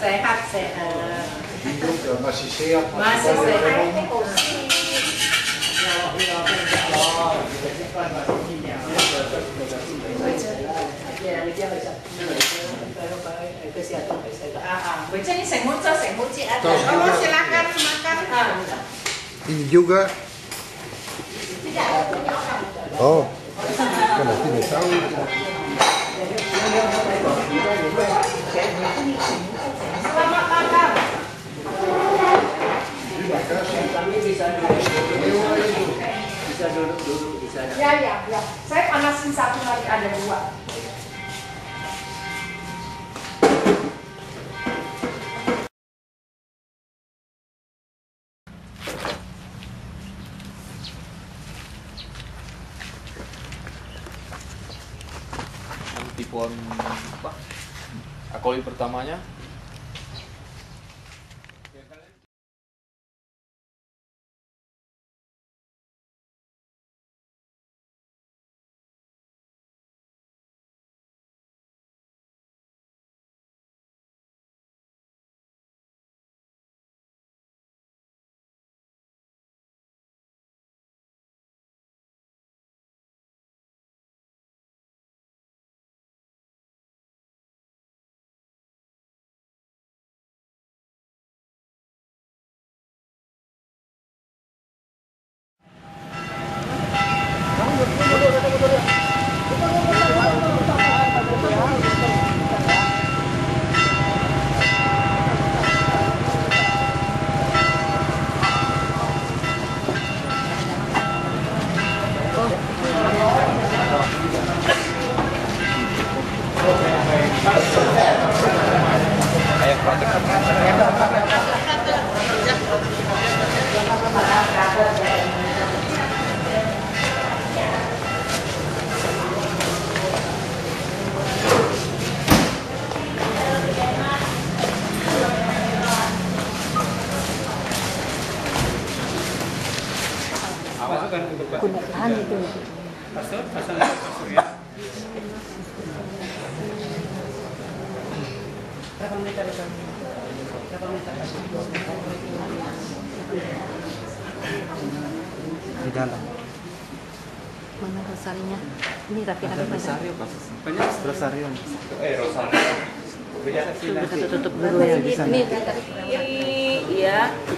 sehat. Masih sehat. Masih sehat. Baca ini semut ada. Oh, silakan makan. Ini juga. Tidak. Oh, karena tidak tahu. Selamat makan. Terima kasih. Kami bisa duduk di sana. Ya. Saya panasin satu lagi, ada 2. Tipuan apa? Akoli pertamanya Kunahan itu. Pasang ya. Di dalam. Mana rosarinya? Ini rapi-rapi Rosario pada. banyak Rosario. Rosario Kita tutup dulu ya. Ini iya.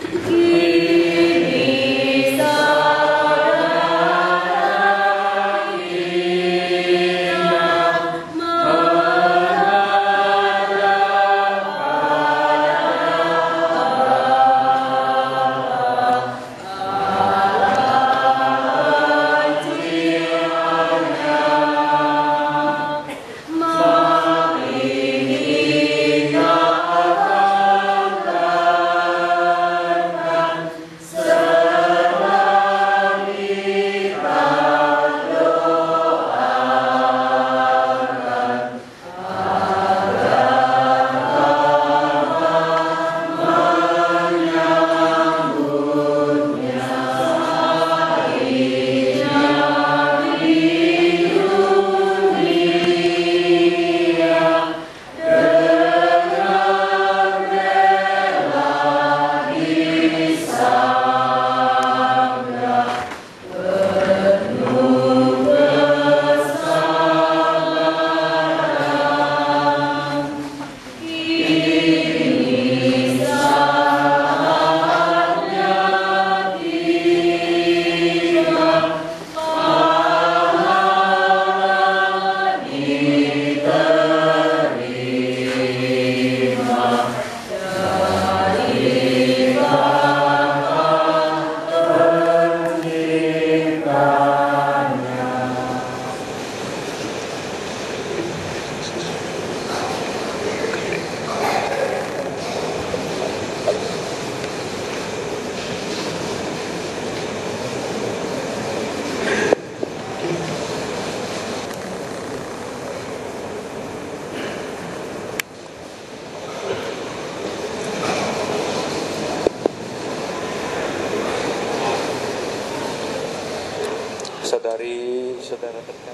Saudari saudara terdekat.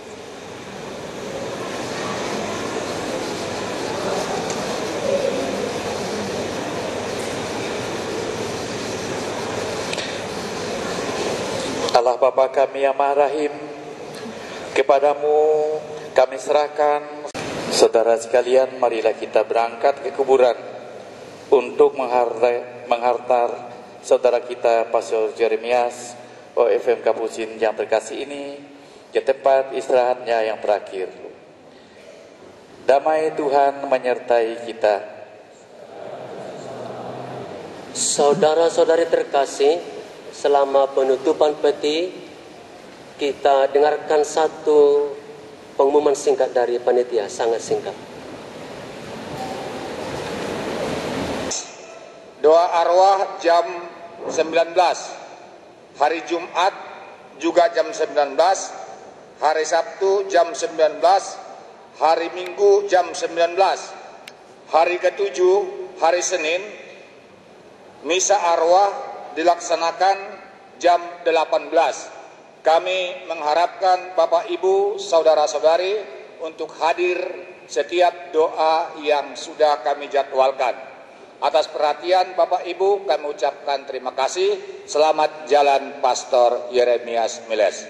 Allah Bapa kami yang Maha Rahim, kepadamu kami serahkan. Saudara sekalian, marilah kita berangkat ke kuburan untuk menghartar saudara kita Pastor Jeremias OFM Kapucin yang terkasih ini ke tempat istirahatnya yang terakhir. Damai Tuhan menyertai kita. Saudara-saudari terkasih, selama penutupan peti, kita dengarkan satu pengumuman singkat dari panitia, sangat singkat. Doa arwah jam 19, hari Jumat juga jam 19, hari Sabtu jam 19, hari Minggu jam 19, hari ketujuh, hari Senin, misa arwah dilaksanakan jam 18. Kami mengharapkan Bapak Ibu, Saudara-saudari untuk hadir setiap doa yang sudah kami jadwalkan. Atas perhatian Bapak Ibu kami ucapkan terima kasih. Selamat jalan Pastor Jeremias Miles.